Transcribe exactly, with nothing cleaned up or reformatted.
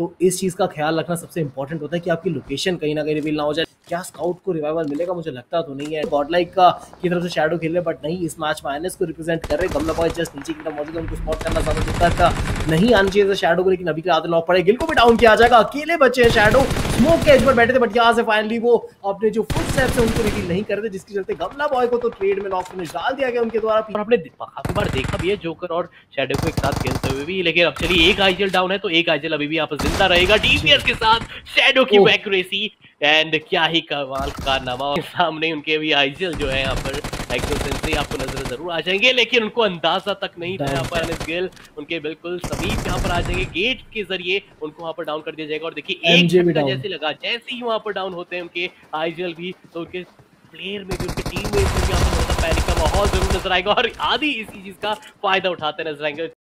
तो इस चीज़ का ख्याल रखना सबसे इंपॉर्टेंट होता है कि आपकी लोकेशन कहीं ना कहीं रिवील ना हो जाए। क्या स्काउट को रिवाइवल मिलेगा? मुझे लगता तो नहीं है। गॉडलाइक का की तरफ से शैडो खेल रहे, बट नहीं, इस मैच में आईएनएस को रिप्रेजेंट कर रहे। गमला बॉय जस्ट नीचे की तरफ मौजूद है, उनको स्पॉट करना ज्यादा दिक्कत का नहीं आना चाहिए शैडो को, लेकिन अभी के आधे लॉक पड़े। गिल को भी डाउन किया जाएगा, अकेले बचे हैं शैडो। स्मोक के एज पर बैठे थे, बट यहाँ से फाइनली वो अपने जो फुट स्टेप्स है उनको रिवील नहीं कर रहे, जिसके चलते गमला बॉय को तो ट्रेड में नॉक फिनिश डाल दिया गया उनके द्वारा। और आपने काफी बार देखा भी है जोकर और शैडो को एक साथ खेलते हुए भी, लेकिन अब चलिए एक आईजेल डाउन है तो एक आईजेल अभी भी यहाँ पर जिंदा रहेगा। डीपीएस के साथ शैडो की एक्यूरेसी एंड क्या ही कमाल कारनामा। सामने उनके भी आईजेल जो है यहाँ पर एक्सोसेंसी आपको नजर जरूर आ जाएंगे, लेकिन उनको अंदाजा तक नहीं था यहाँ पर एनएस गिल उनके बिल्कुल समीप यहाँ पर आ जाएंगे। गेट के जरिए उनको वहाँ पर डाउन कर दिया जाएगा। और देखिए एक झटका जैसे लगा, जैसे ही वहाँ पर डाउन होते हैं उनके आईजेल भी, तो उनके प्लेयर में भी, उनके टीम में भी यहाँ पर पैनिक का माहौल जरूर नजर आएगा और आधी इसी चीज का फायदा उठाते नजर आएंगे।